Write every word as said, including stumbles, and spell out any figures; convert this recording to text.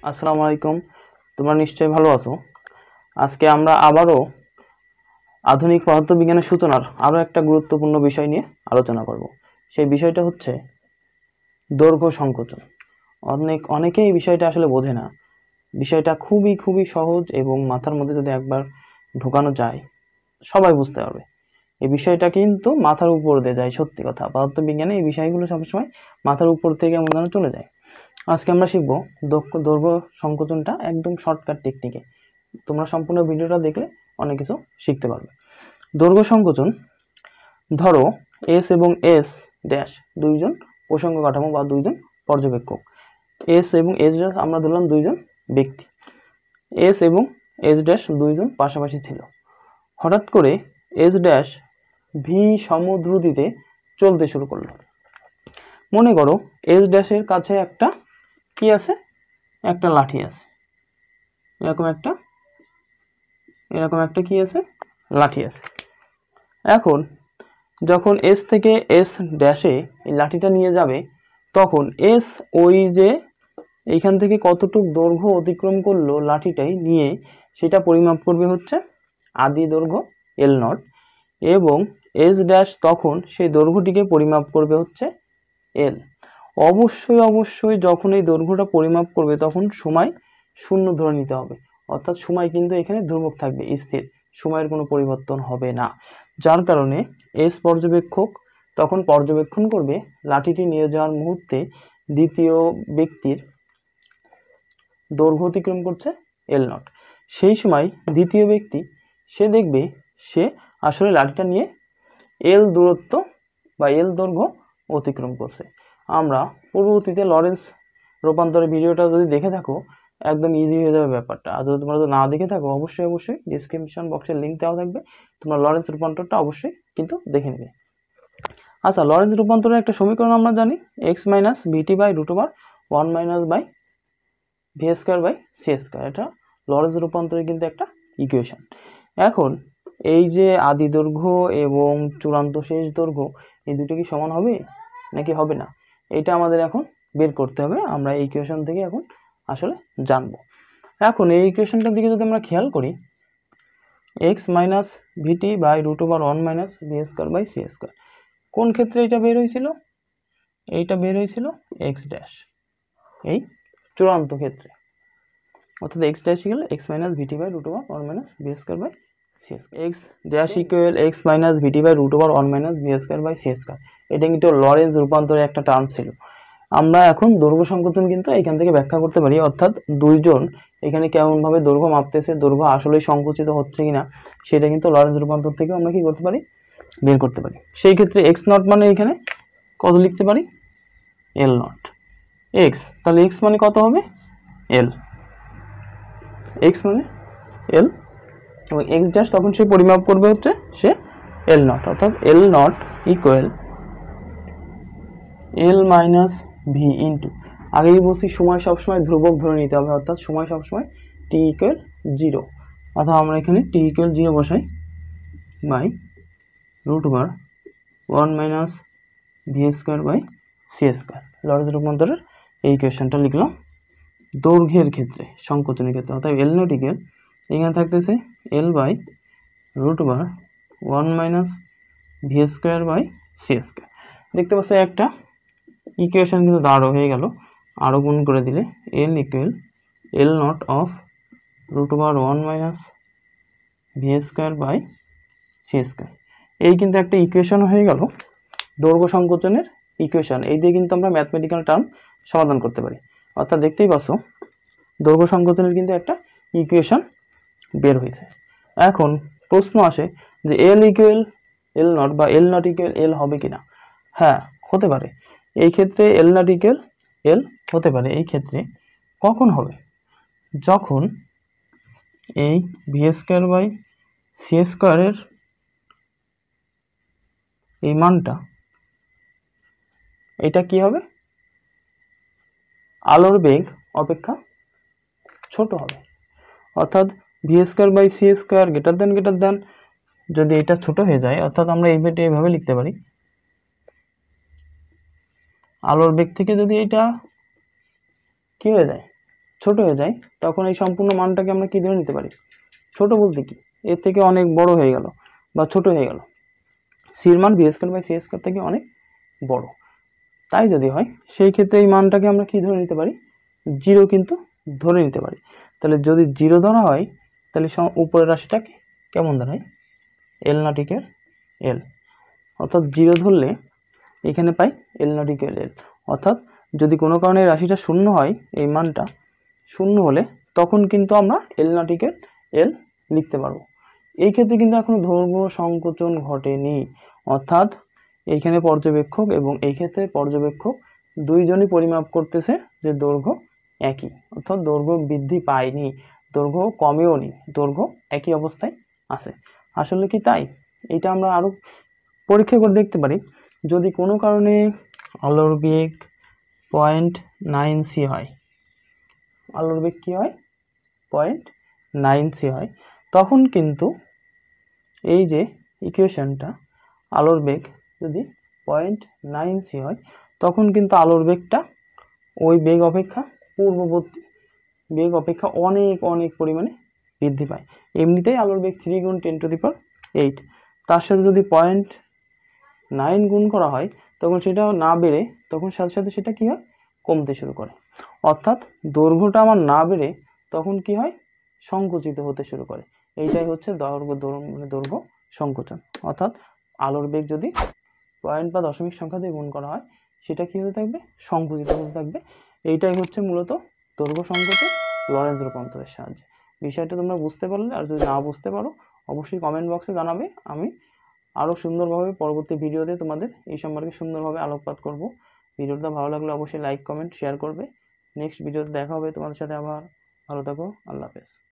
আসসালামু আলাইকুম। তোমরা নিশ্চয়ই ভালো আছো। আজকে আমরা আবারও আধুনিক পদার্থবিজ্ঞানের সূচনার আরও একটা গুরুত্বপূর্ণ বিষয় নিয়ে আলোচনা করব। সেই বিষয়টা হচ্ছে দৈর্ঘ্য সংকোচন। অনেক অনেকেই এই বিষয়টা আসলে বোঝে না। বিষয়টা খুবই খুবই সহজ এবং মাথার মধ্যে যদি একবার ঢোকানো যায় সবাই বুঝতে পারবে। এই বিষয়টা কিন্তু মাথার উপর দিয়ে যায়, সত্যি কথা। পদার্থবিজ্ঞানে এই বিষয়গুলো সবসময় মাথার উপর থেকে এমন যেন চলে যায়। আজকে আমরা শিখব দৈর্ঘ্য সংকোচনটা একদম শর্টকাট টেকনিকে। তোমরা সম্পূর্ণ ভিডিওটা দেখলে অনেক কিছু শিখতে পারবে। দৈর্ঘ্য সংকোচন, ধরো এস এবং এস ড্যাশ দুইজন প্রসঙ্গ কাঠামো বা দুইজন পর্যবেক্ষক। এস এবং এস ড্যাশ আমরা ধরলাম দুইজন ব্যক্তি। এস এবং এস ড্যাশ দুইজন পাশাপাশি ছিল। হঠাৎ করে এস ড্যাশ ভি সমদ্রুতিতে চলতে শুরু করলো। মনে করো এস ড্যাশের কাছে একটা কি আছে, একটা লাঠি আছে। এরকম একটা এরকম একটা কি আছে, লাঠি আছে। এখন যখন এস থেকে এস ড্যাশে এই লাঠিটা নিয়ে যাবে, তখন এস ওই যে এইখান থেকে কতটুক দৈর্ঘ্য অতিক্রম করলো লাঠিটাই নিয়ে সেটা পরিমাপ করবে হচ্ছে আদি দৈর্ঘ্য এল নট, এবং এস ড্যাশ তখন সেই দৈর্ঘ্যটিকে পরিমাপ করবে হচ্ছে এল। অবশ্যই অবশ্যই যখন এই দৈর্ঘ্যটা পরিমাপ করবে তখন সময় শূন্য ধরে নিতে হবে, অর্থাৎ সময় কিন্তু এখানে ধ্রুবক থাকবে, স্থির, সময়ের কোনো পরিবর্তন হবে না। যার কারণে এস পর্যবেক্ষক তখন পর্যবেক্ষণ করবে লাঠিটি নিয়ে যাওয়ার মুহূর্তে দ্বিতীয় ব্যক্তির দৈর্ঘ্য অতিক্রম করছে এল নট। সেই সময় দ্বিতীয় ব্যক্তি সে দেখবে সে আসলে লাঠিটা নিয়ে এল দূরত্ব বা এল দৈর্ঘ্য অতিক্রম করছে। আমরা পূর্ববর্তীতে লরেন্স রূপান্তরের ভিডিওটা যদি দেখে থাকো একদম ইজি হয়ে যাবে ব্যাপারটা। আর যদি তোমরা যদি না দেখে থাকো অবশ্যই অবশ্যই ডিসক্রিপশন বক্সের লিঙ্ক দেওয়া থাকবে, তোমরা লরেন্স রূপান্তরটা অবশ্যই কিন্তু দেখে নেবে। আচ্ছা, লরেন্স রূপান্তরের একটা সমীকরণ আমরা জানি, x minus VT by root over one minus by V square by C square. এটা লরেন্স রূপান্তরের কিন্তু একটা ইকুয়েশন। এখন এই যে আদি দৈর্ঘ্য এবং চূড়ান্ত শেষ দৈর্ঘ্য এই দুটো কি সমান হবে নাকি হবে না, এটা আমাদের এখন বের করতে হবে। আমরা এই ইকুয়েশন থেকে এখন আসলে জানবো। এখন এই ইকুয়েশনটার দিকে যদি আমরা খেয়াল করি, x minus VT by root over one minus V square by C square, কোন ক্ষেত্রে এটা বের হয়েছিল? এইটা বের হয়েছিল এক্স ড্যাশ, এই চূড়ান্ত ক্ষেত্রে, অর্থাৎ x dash equal x minus VT by root over one minus V square by C square. X dash equal x minus VT by root over one minus V square by C square. এটা কিন্তু Lawrence রূপান্তরের একটা term ছিল। আমরা এখন দৈর্ঘ্য সংকোচন কিন্তু এখান থেকে ব্যাখ্যা করতে পারি, অর্থাৎ দুইজন এখানে কেমন ভাবে দৈর্ঘ্য মাপতেছে, দৈর্ঘ্য আসলে সংকুচিত হচ্ছে কিনা সেটা কিন্তু লরেন্স রূপান্তর থেকে আমরা কি করতে পারি, বের করতে পারি। সেই ক্ষেত্রে এক্স নট মানে এখানে কত লিখতে পারি, এল নট এক্স, তাহলে এক্স মানে কত হবে, এল, এক্স মানে এল, এবং এক্স ড্যাশ তখন সে পরিমাপ করবে হচ্ছে সে এল নট, অর্থাৎ L naught equal L minus V into, আগেই বলছি সময় সবসময় ধ্রুবক ধরে নিতে হবে, অর্থাৎ সময় সবসময় টি ইকুয়াল জিরো, অর্থাৎ আমরা এখানে টি ইকুয়াল জিরো বসাই by root over one minus V square by C square. Lorentz রূপান্তরের এই ইকুয়েশনটা লিখলাম দৈর্ঘ্যের ক্ষেত্রে, সংকোচনের ক্ষেত্রে, অর্থাৎ এল নট ইকুয়াল এখানে থাকতেছে L by root over one minus V square by C square. দেখতে পাচ্ছি একটা ইকুয়েশন কিন্তু দাঁড়ো হয়ে গেল। আরও গুণ করে দিলে L equal L naught of root over one minus V square by C square. এই কিন্তু একটা ইকুয়েশন হয়ে গেল দৈর্ঘ্য সংকোচনের ইকুয়েশন। এই দিয়ে কিন্তু আমরা ম্যাথমেটিক্যাল টার্ম সমাধান করতে পারি, অর্থাৎ দেখতেই পাচ্ছ দৈর্ঘ্য সংকোচনের কিন্তু একটা ইকুয়েশন বের হয়েছে। এখন প্রশ্ন আসে যে এল ইকুয়াল এল নট বা এল নট ইকুয়াল এল হবে কিনা। হ্যাঁ, হতে পারে। এই ক্ষেত্রে এল নট ইকুয়াল এল হতে পারে। এই ক্ষেত্রে কখন হবে, যখন এই ভি স্কোয়ার বাই সি স্কোয়ারের এই মানটা এটা কি হবে, আলোর বেগ অপেক্ষা ছোট হবে, অর্থাৎ V square by C square greater than greater than যদি এটা ছোট হয়ে যায়, অর্থাৎ আমরা এই বেটে এইভাবে লিখতে পারি, আলোর বেগ থেকে যদি এটা কি হয়ে যায় ছোট হয়ে যায় তখন এই সম্পূর্ণ মানটাকে আমরা কি ধরে নিতে পারি, ছোট বলতে কি এর থেকে অনেক বড় হয়ে গেল বা ছোট হয়ে গেল, সির মান V square by C square থেকে অনেক বড়। তাই যদি হয় সেই ক্ষেত্রে এই মানটাকে আমরা কি ধরে নিতে পারি, জিরো কিন্তু ধরে নিতে পারি। তাহলে যদি জিরো ধরা হয় তাহলে উপরের রাশিটা কেমন দাঁড়ায়, এল নট ইকুয়াল এল, অর্থাৎ জিরো ধরলে এখানে পাই এল নট ইকুয়াল এল, অর্থাৎ যদি কোনো কারণে রাশিটা শূন্য হয়, এই মানটা শূন্য হলে তখন কিন্তু আমরা এল নট ইকুয়াল এল লিখতে পারবো। এই ক্ষেত্রে কিন্তু এখনো দৈর্ঘ্য সংকোচন ঘটেনি, অর্থাৎ এইখানে পর্যবেক্ষক এবং এই ক্ষেত্রে পর্যবেক্ষক দুইজনই পরিমাপ করতেছে যে দৈর্ঘ্য একই, অর্থাৎ দৈর্ঘ্য বৃদ্ধি পায়নি, দৈর্ঘ্য কমেও নি, দৈর্ঘ্য একই অবস্থায় আছে। আসলে কি তাই? এটা আমরা আরো পরীক্ষা করে দেখতে পারি। যদি কোনো কারণে আলোর বেগ পয়েন্ট নাইন সি হয়, আলোর বেগ কি হয় পয়েন্ট নাইন সি হয়, তখন কিন্তু এই যে ইকুয়েশনটা আলোর বেগ যদি পয়েন্ট নাইন সি হয় তখন কিন্তু আলোর বেগটা ওই বেগ অপেক্ষা পূর্ববর্তী বেগ অপেক্ষা অনেক অনেক পরিমাণে বৃদ্ধি পায়। এমনিতেই আলোর বেগ থ্রি গুণ ten to the power eight, তার সাথে যদি পয়েন্ট নাইন গুণ করা হয় তখন সেটা না বেড়ে তখন সাথে সাথে সেটা কি হয়, কমতে শুরু করে। অর্থাৎ দৈর্ঘ্যটা আমার না বেড়ে তখন কি হয়, সংকুচিত হতে শুরু করে। এইটাই হচ্ছে দৈর্ঘ্য মানে দৈর্ঘ্য সংকোচন। অর্থাৎ আলোর বেগ যদি পয়েন্ট বা দশমিক সংখ্যা দিয়ে গুণ করা হয় সেটা কি হতে থাকবে, সংকুচিত হতে থাকবে। এইটাই হচ্ছে মূলত দৈর্ঘ্য সংকোচন লরেন্জ রূপান্তরের সাহায্যে। বিষয়টা তোমরা বুঝতে পারলে, আর যদি না বুঝতে পারো অবশ্যই কমেন্ট বক্সে জানাবে, আমি আরও সুন্দরভাবে পরবর্তী ভিডিওতে তোমাদের এই সম্পর্কে সুন্দরভাবে আলোকপাত করব। ভিডিওটা ভালো লাগলে অবশ্যই লাইক কমেন্ট শেয়ার করবে। নেক্সট ভিডিওতে দেখা হবে তোমাদের সাথে আবার। ভালো থাকো, আল্লাহ হাফেজ।